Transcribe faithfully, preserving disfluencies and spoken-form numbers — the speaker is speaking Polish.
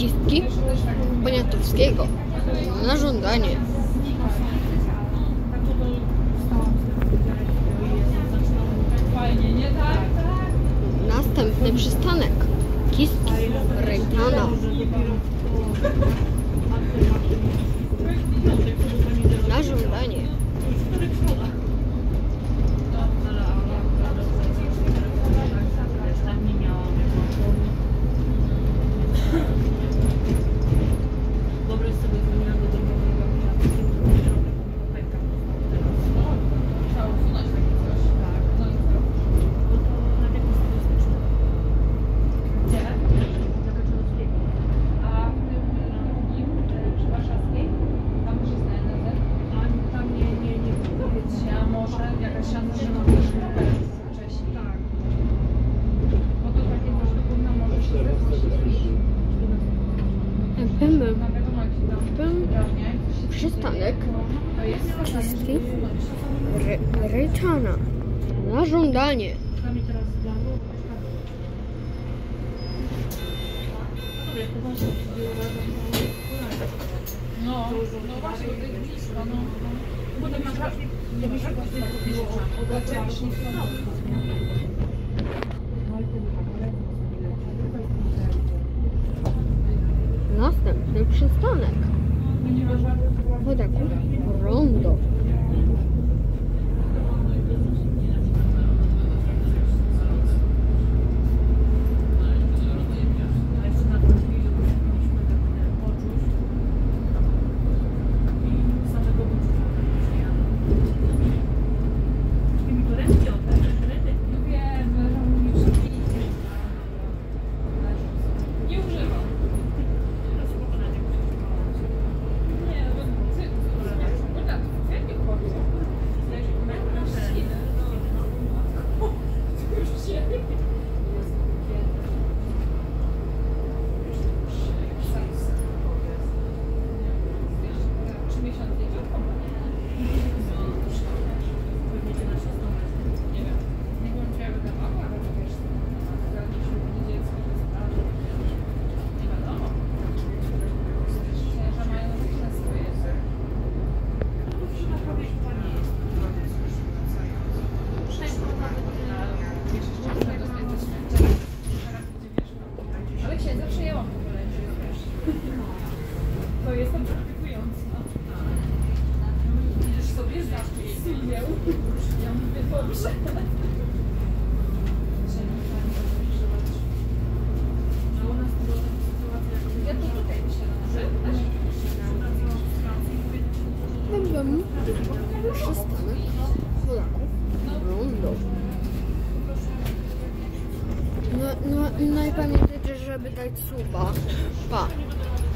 Kistki Poniatowskiego na żądanie. Następny przystanek Kistki Rejtana na żądanie. Przystanek Kistki Rejtana na żądanie. No, no właśnie, to jest blisko, no. Potem masz Następny przystanek Wodaków Rondo. To jestem praktykujący. Widzisz sobie zapisję. Ja mówię dobrze. Ja to tutaj myślę. Będziemy przystanek Polaków Rondo. No, no, no i pamiętajcie, żeby dać suba. Pa.